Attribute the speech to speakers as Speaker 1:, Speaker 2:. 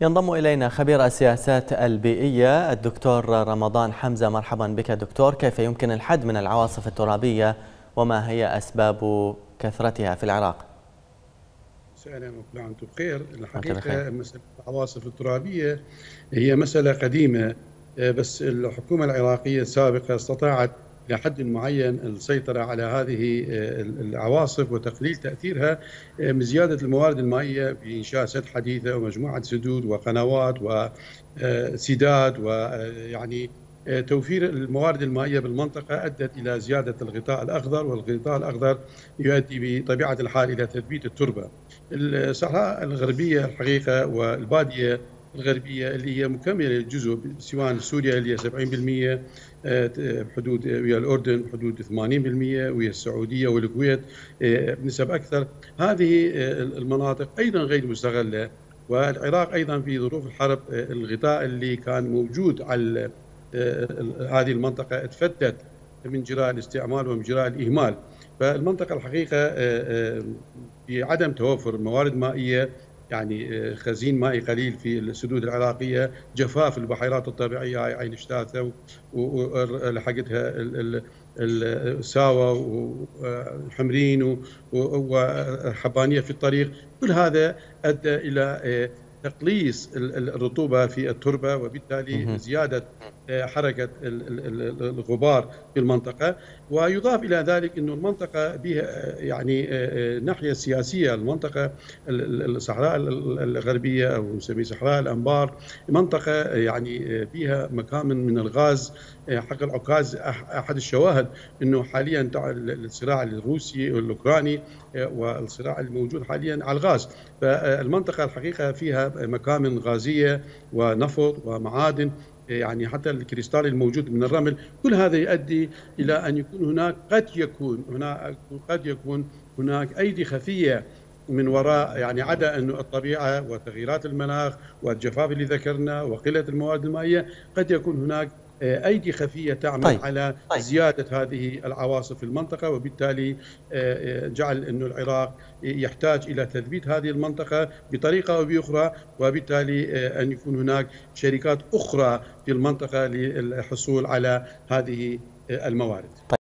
Speaker 1: ينضم إلينا خبير السياسات البيئية الدكتور رمضان حمزة. مرحبا بك دكتور. كيف يمكن الحد من العواصف الترابية وما هي أسباب كثرتها في العراق؟
Speaker 2: اهلا وكل عام وانتم بخير. الحقيقه مساله العواصف الترابيه هي مساله قديمه، بس الحكومه العراقيه السابقه استطاعت الى حد معين السيطره على هذه العواصف وتقليل تاثيرها من زياده الموارد المائيه بانشاء سد حديثه ومجموعه سدود وقنوات وسداد ويعني توفير الموارد المائية بالمنطقة أدت إلى زيادة الغطاء الأخضر، والغطاء الأخضر يؤدي بطبيعة الحال إلى تثبيت التربة. الصحراء الغربية الحقيقة والبادية الغربية اللي هي مكملة للجزء سواء سوريا اللي هي 70%، حدود ويا الأردن حدود 80%، ويا السعودية والكويت بنسب أكثر. هذه المناطق أيضا غير مستغلة، والعراق أيضا في ظروف الحرب الغطاء اللي كان موجود على هذه المنطقة اتفتت من جراء الاستعمال ومن جراء الإهمال. فالمنطقة الحقيقة بعدم توفر موارد مائية، يعني خزين مائي قليل في السدود العراقية، جفاف البحيرات الطبيعية عين شتاثة ولحقتها الساوة وحمرين وحبانية في الطريق، كل هذا أدى إلى تقليص الرطوبة في التربة وبالتالي زيادة حركة الغبار في المنطقة. ويضاف إلى ذلك أن المنطقة بها يعني ناحية سياسية، المنطقة الصحراء الغربية أو نسميه صحراء الأنبار منطقة يعني بها مكامن من الغاز. حق العكاز أحد الشواهد أنه حاليا الصراع الروسي والأوكراني والصراع الموجود حاليا على الغاز، فالمنطقة الحقيقة فيها مكامن غازية ونفط ومعادن، يعني حتى الكريستال الموجود من الرمل. كل هذا يؤدي إلى أن يكون هناك قد يكون هناك أيدي خفية من وراء يعني عدا أن الطبيعة وتغييرات المناخ والجفاف اللي ذكرنا وقلة الموارد المائية، قد يكون هناك أيدي خفية تعمل على زيادة هذه العواصف في المنطقة، وبالتالي جعل أن العراق يحتاج إلى تثبيت هذه المنطقة بطريقة أو بأخرى، وبالتالي أن يكون هناك شركات أخرى في المنطقة للحصول على هذه الموارد.